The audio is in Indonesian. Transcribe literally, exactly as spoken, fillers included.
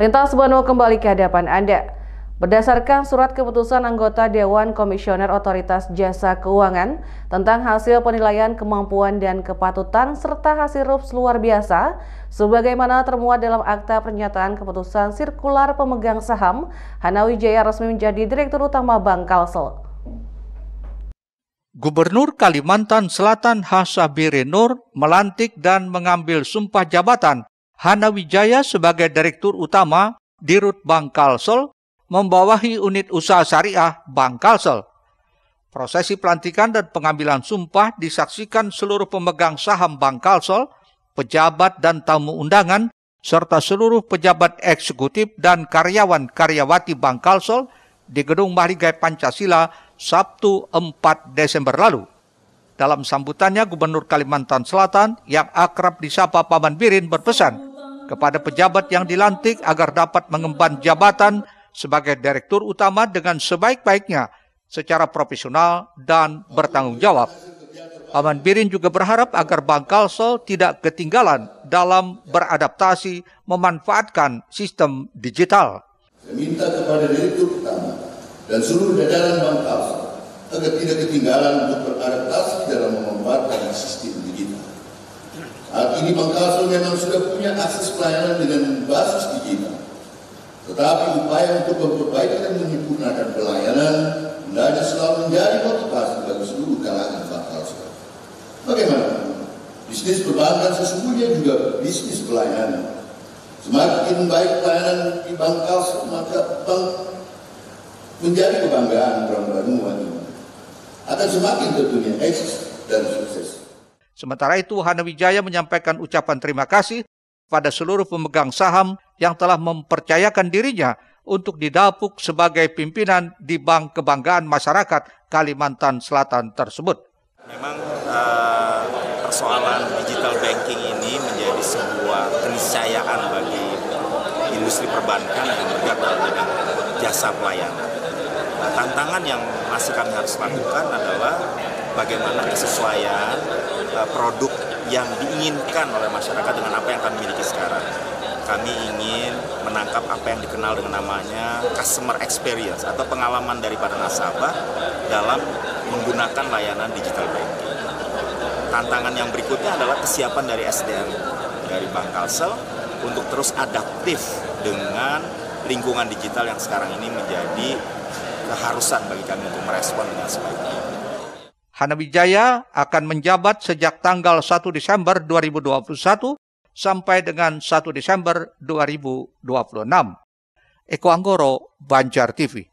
Lintas Bono kembali ke hadapan Anda. Berdasarkan surat keputusan anggota Dewan Komisioner Otoritas Jasa Keuangan tentang hasil penilaian kemampuan dan kepatutan serta hasil rups luar biasa, sebagaimana termuat dalam akta pernyataan keputusan sirkular pemegang saham, Hana Wijaya resmi menjadi Direktur Utama Bank Kalsel. Gubernur Kalimantan Selatan Hasabiri Nur melantik dan mengambil sumpah jabatan Hana Wijaya sebagai Direktur Utama Dirut Bank Kalsel, membawahi unit usaha syariah Bank Kalsel. Prosesi pelantikan dan pengambilan sumpah disaksikan seluruh pemegang saham Bank Kalsel, pejabat dan tamu undangan, serta seluruh pejabat eksekutif dan karyawan-karyawati Bank Kalsel di Gedung Mahligai Pancasila Sabtu empat Desember lalu. Dalam sambutannya, Gubernur Kalimantan Selatan yang akrab disapa Paman Birin berpesan kepada pejabat yang dilantik agar dapat mengemban jabatan sebagai Direktur Utama dengan sebaik-baiknya secara profesional dan bertanggung jawab. Paman Birin juga berharap agar Bank Kalsel tidak ketinggalan dalam beradaptasi memanfaatkan sistem digital. Saya minta kepada Direktur Utama dan seluruh jajaran Bank Kalsel agar tidak ketinggalan untuk beradaptasi dalam memanfaatkan sistem digital. Saat ini Bank Kalsel memang sudah punya akses pelayanan dengan basis digital. Tetapi upaya untuk memperbaiki dan menyempurnakan pelayanan hendaknya selalu menjadi motivasi bagi seluruh kalangan Bank Kalsel. Bagaimana? Bisnis perbankan sesungguhnya juga bisnis pelayanan. Semakin baik pelayanan di Bank Kalsel, maka bank menjadi kebanggaan orang Banua ini. Akan semakin tentunya eksis dan sukses. Sementara itu, Hana Wijaya menyampaikan ucapan terima kasih pada seluruh pemegang saham yang telah mempercayakan dirinya untuk didapuk sebagai pimpinan di Bank Kebanggaan Masyarakat Kalimantan Selatan tersebut. Memang uh, persoalan digital banking ini menjadi sebuah keniscayaan bagi industri perbankan yang bergerak dalam bidang jasa pelayanan. Nah, tantangan yang masih kami harus lakukan adalah bagaimana kesesuaian uh, produk yang diinginkan oleh masyarakat dengan apa yang kami miliki sekarang. Kami ingin menangkap apa yang dikenal dengan namanya customer experience atau pengalaman daripada nasabah dalam menggunakan layanan digital banking. Tantangan yang berikutnya adalah kesiapan dari S D M dari Bank Kalsel untuk terus adaptif dengan lingkungan digital yang sekarang ini menjadi keharusan bagi kami untuk merespon dengan sebaiknya. Hana Wijaya akan menjabat sejak tanggal satu Desember dua ribu dua puluh satu sampai dengan satu Desember dua ribu dua puluh enam. Eko Anggoro, Banjar T V.